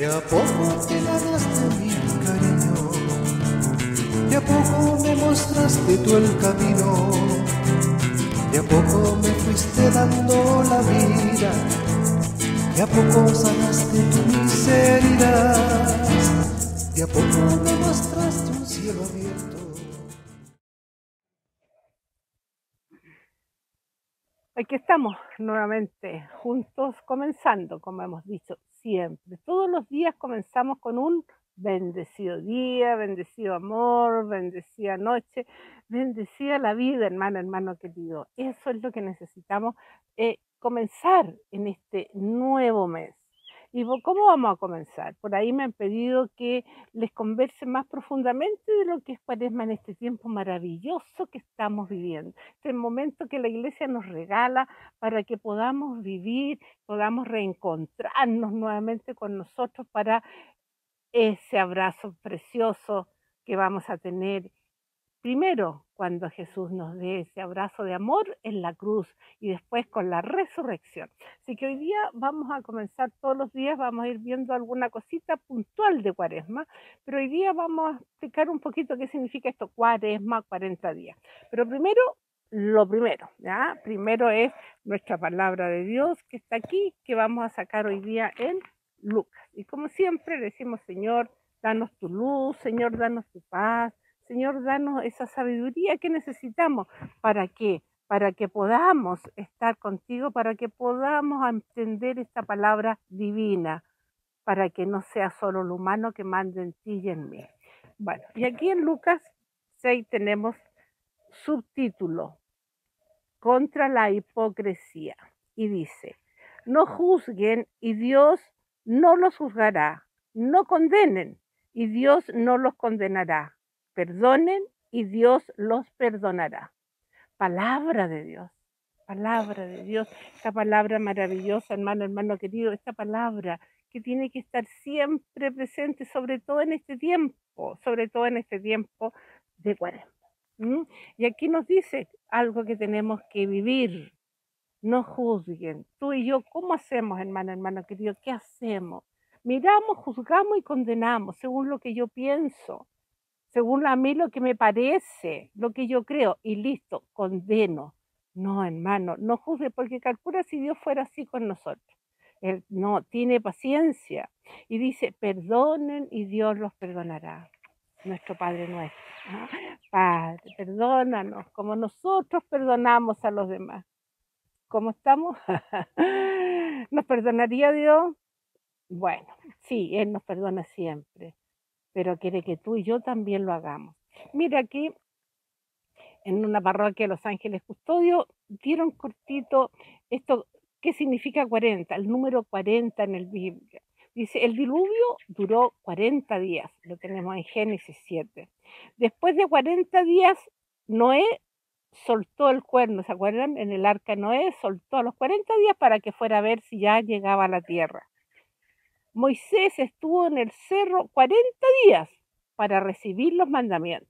De a poco te ganaste mi cariño, de a poco me mostraste tú el camino, de a poco me fuiste dando la vida, de a poco sanaste tu miseria, de a poco me mostraste un cielo abierto. Aquí estamos nuevamente juntos comenzando, como hemos dicho siempre. Todos los días comenzamos con un bendecido día, bendecido amor, bendecida noche, bendecida la vida, hermano querido. Eso es lo que necesitamos comenzar en este nuevo mes. ¿Y cómo vamos a comenzar? Por ahí me han pedido que les converse más profundamente de lo que es Cuaresma en este tiempo maravilloso que estamos viviendo. Este momento que la iglesia nos regala para que podamos vivir, podamos reencontrarnos nuevamente con nosotros para ese abrazo precioso que vamos a tener. Primero, cuando Jesús nos dé ese abrazo de amor en la cruz y después con la resurrección. Así que hoy día vamos a comenzar todos los días, vamos a ir viendo alguna cosita puntual de Cuaresma, pero hoy día vamos a explicar un poquito qué significa esto, Cuaresma, 40 días. Pero primero, lo primero, ¿ya? Primero es nuestra palabra de Dios que está aquí, que vamos a sacar hoy día en Lucas. Y como siempre decimos, Señor, danos tu luz, Señor, danos tu paz, Señor, danos esa sabiduría que necesitamos. ¿Para qué? Para que podamos estar contigo, para que podamos entender esta palabra divina, para que no sea solo lo humano que mande en ti y en mí. Bueno, y aquí en Lucas 6 tenemos subtítulo, contra la hipocresía. Y dice, no juzguen y Dios no los juzgará. No condenen y Dios no los condenará. Perdonen y Dios los perdonará. Palabra de Dios, palabra de Dios, esta palabra maravillosa, hermano querido, esta palabra que tiene que estar siempre presente, sobre todo en este tiempo de Cuaresma. Y aquí nos dice algo que tenemos que vivir. No juzguen. Tú y yo, ¿cómo hacemos, hermano querido? ¿Qué hacemos? Miramos, juzgamos y condenamos según lo que yo pienso, según a mí lo que me parece, lo que yo creo, y listo, condeno. No, hermano, no juzgue, porque calcula si Dios fuera así con nosotros. Él no, tiene paciencia y dice, perdonen y Dios los perdonará. Nuestro Padre nuestro. ¿Ah? Padre, perdónanos como nosotros perdonamos a los demás. ¿Cómo estamos? ¿Nos perdonaría Dios? Bueno, sí, Él nos perdona siempre, pero quiere que tú y yo también lo hagamos. Mira aquí, en una parroquia de Los Ángeles Custodio, dieron cortito esto, ¿qué significa 40? El número 40 en el Biblia. Dice, el diluvio duró 40 días, lo tenemos en Génesis 7. Después de 40 días, Noé soltó el cuerno, ¿se acuerdan? En el arca Noé soltó a los 40 días para que fuera a ver si ya llegaba a la tierra. Moisés estuvo en el cerro 40 días para recibir los mandamientos.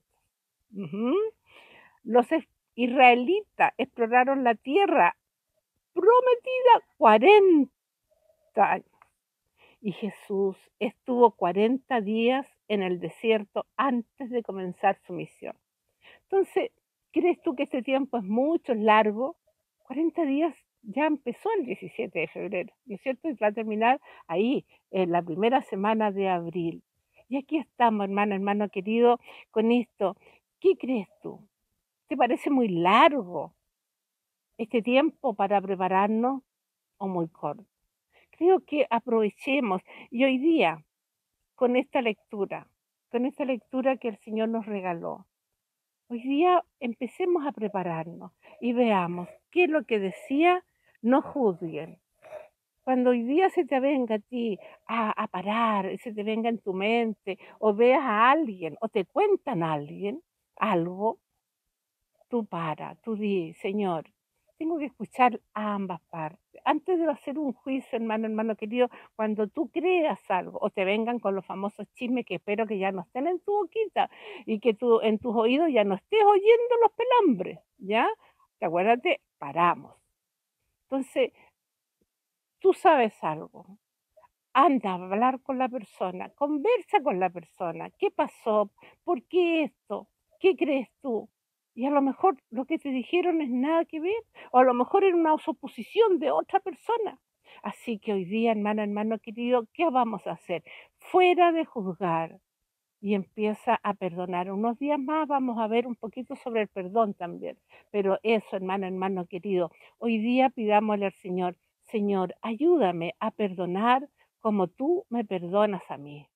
Los israelitas exploraron la tierra prometida 40 años. Y Jesús estuvo 40 días en el desierto antes de comenzar su misión. Entonces, ¿crees tú que este tiempo es mucho, es largo? 40 días ya empezó el 17 de febrero, ¿no es cierto? Y va a terminar ahí, en la primera semana de abril. Y aquí estamos, hermano querido, con esto. ¿Qué crees tú? ¿Te parece muy largo este tiempo para prepararnos o muy corto? Creo que aprovechemos y hoy día con esta lectura que el Señor nos regaló, hoy día empecemos a prepararnos y veamos qué es lo que decía, no juzguen. Cuando hoy día se te venga a ti a parar, se te venga en tu mente, o veas a alguien, o te cuentan a alguien algo, tú para, tú di, Señor, tengo que escuchar a ambas partes. Antes de hacer un juicio, hermano querido, cuando tú creas algo o te vengan con los famosos chismes que espero que ya no estén en tu boquita y que tú en tus oídos ya no estés oyendo los pelambres, ¿ya? Te acuérdate, paramos. Entonces, tú sabes algo. anda a hablar con la persona, conversa con la persona. ¿Qué pasó? ¿Por qué esto? ¿Qué crees tú? Y a lo mejor lo que te dijeron es nada que ver, o a lo mejor era una suposición de otra persona. Así que hoy día, hermano querido, ¿qué vamos a hacer? Fuera de juzgar y empieza a perdonar. Unos días más vamos a ver un poquito sobre el perdón también. Pero eso, hermano querido, hoy día pidámosle al Señor, Señor, ayúdame a perdonar como tú me perdonas a mí.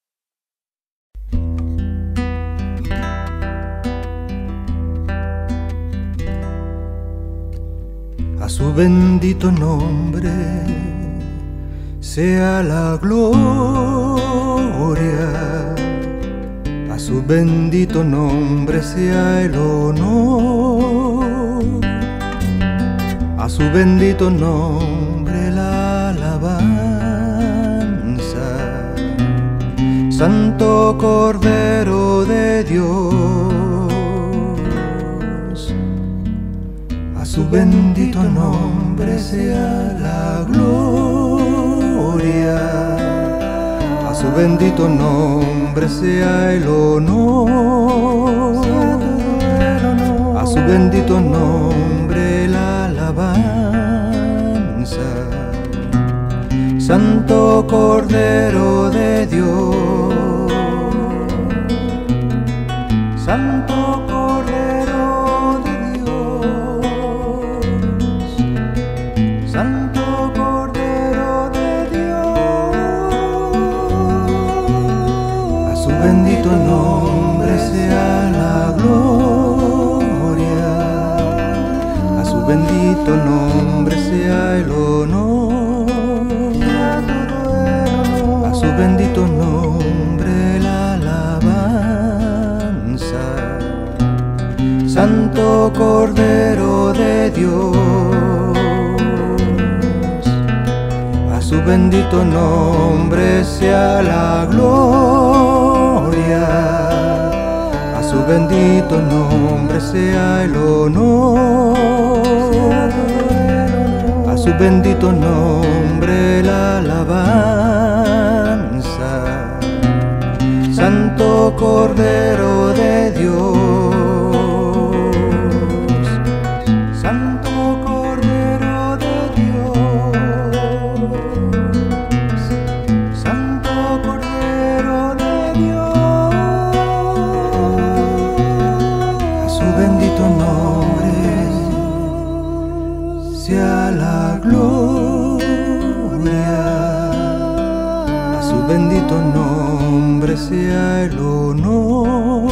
A su bendito nombre sea la gloria, a su bendito nombre sea el honor, a su bendito nombre la alabanza. Santo Cordero de Dios, a su bendito nombre sea la gloria, a su bendito nombre sea el honor, a su bendito nombre la alabanza. Santo Cordero de Dios, Santo Cordero de Dios, Santo Cordero de Dios, a su bendito nombre sea la gloria, a su bendito nombre sea el honor, a su bendito nombre la alabanza. Santo Cordero de Dios, a su bendito nombre sea la gloria, a su bendito nombre sea el honor, a su bendito nombre la alabanza. Santo Cordero de Dios, Santo Cordero de Dios, Santo Cordero de Dios, a su bendito nombre sea la gloria, a su bendito nombre sea el honor,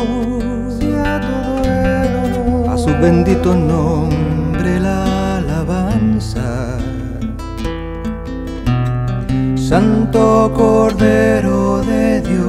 a su bendito nombre la alabanza. Santo Cordero de Dios,